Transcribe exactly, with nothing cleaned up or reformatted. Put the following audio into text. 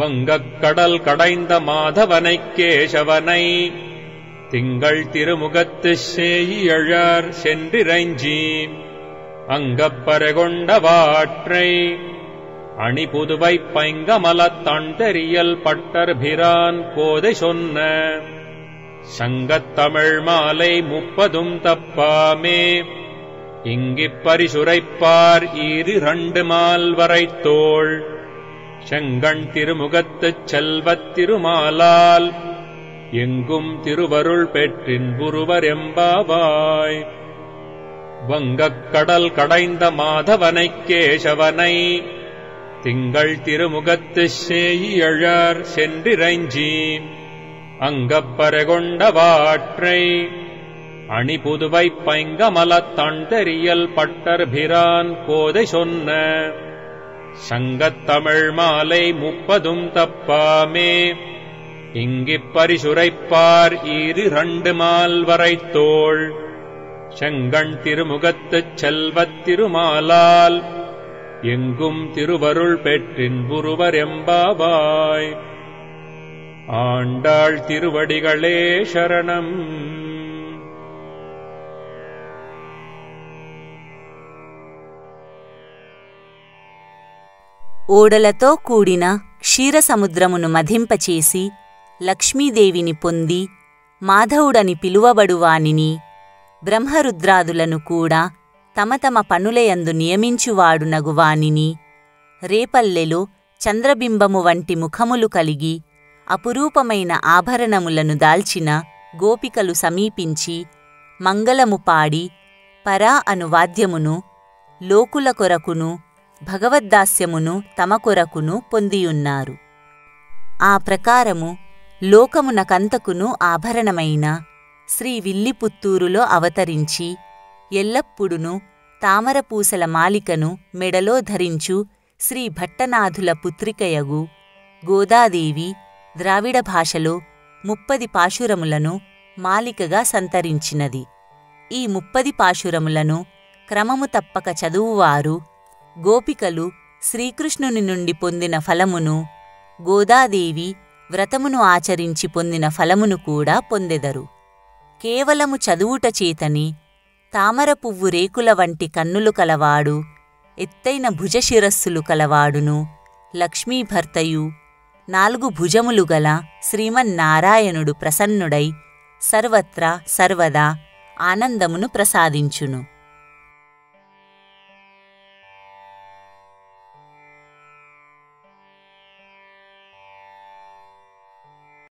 வங்கக்கடல் கடைந்த மாதவனைக் கேசவனை திங்கள் திருமுகத்துச் சேயியழார் சென்றிறைஞ்சி அங்கப்பரகொண்ட வாற்றை அணிபுதுவை பைங்கமலத் தண்டெறியல் பட்டர்பிரான் கோதை சொன்ன சங்கத்தமிழ் மாலை முப்பதும் தப்பாமே இங்கிப் பரிசுரைப்பார் ஈரிரண்டு மால்வரைத்தோள் செங்கண் திருமுகத்துச் செல்வத் திருமாலால் எங்கும் திருவருள் பெற்றின்புருவர் எம்பாவாய். வங்கக்கடல் கடைந்த மாதவனைக் கேசவனை திங்கள் திருமுகத்துச் சேயியழார் சென்றிறைஞ்சி அங்கப்பரகொண்ட வாற்றை அணிபுதுவை பைங்கமலத் தண்டெறியல் பட்டர்பிரான் கோதை சொன்ன சங்கத்தமிழ் மாலை முப்பதும் தப்பாமே இங்கிப் பரிசுரைப்பார் ஈரிரண்டு மால்வரைத்தோள் செங்கண் திருமுகத்துச் செல்வத் திருமாலால் எங்கும் திருவருள் பெற்றின்புருவர் எம்பாவாய். ஆண்டாள் திருவடிகளே சரணம். ఓడలతో కూడిన క్షీరసముద్రమును మధింపచేసి లక్ష్మీదేవిని పొంది మాధవుడని పిలువబడువానిని బ్రహ్మరుద్రాదులను కూడా తమ తమ పనులయందు నియమించువాడునగువానిని రేపల్లెలో చంద్రబింబము వంటి ముఖములు కలిగి అపురూపమైన ఆభరణములను దాల్చిన గోపికలు సమీపించి మంగళము పాడి పరా అను వాద్యమును లోకుల కొరకును భగవద్దాస్యమును తమ కొరకును పొందియున్నారు. ఆ ప్రకారము లోకమునకంతకును ఆభరణమైన శ్రీ విల్లిపుత్తూరులో అవతరించి ఎల్లప్పుడును తామరపూసల మాలికను మెడలో ధరించు శ్రీ భట్టనాథుల పుత్రికయగు గోదాదేవి ద్రావిడ భాషలో ముప్పది పాశురములను మాలికగా సంతరించినది. ఈ ముప్పది పాశురములను క్రమము తప్పక చదువువారు గోపికలు శ్రీకృష్ణుని నుండి పొందిన ఫలమును గోదాదేవి వ్రతమును ఆచరించి పొందిన ఫలమును కూడా పొందెదరు. కేవలము చదువుట చేతని తామర పువ్వు రేకుల వంటి కన్నులు కలవాడు ఎత్తైన భుజశిరస్సులు కలవాడును లక్ష్మీభర్తయు నాలుగు భుజములు గల శ్రీమన్నారాయణుడు ప్రసన్నుడై సర్వత్రా సర్వదా ఆనందమును ప్రసాదించును.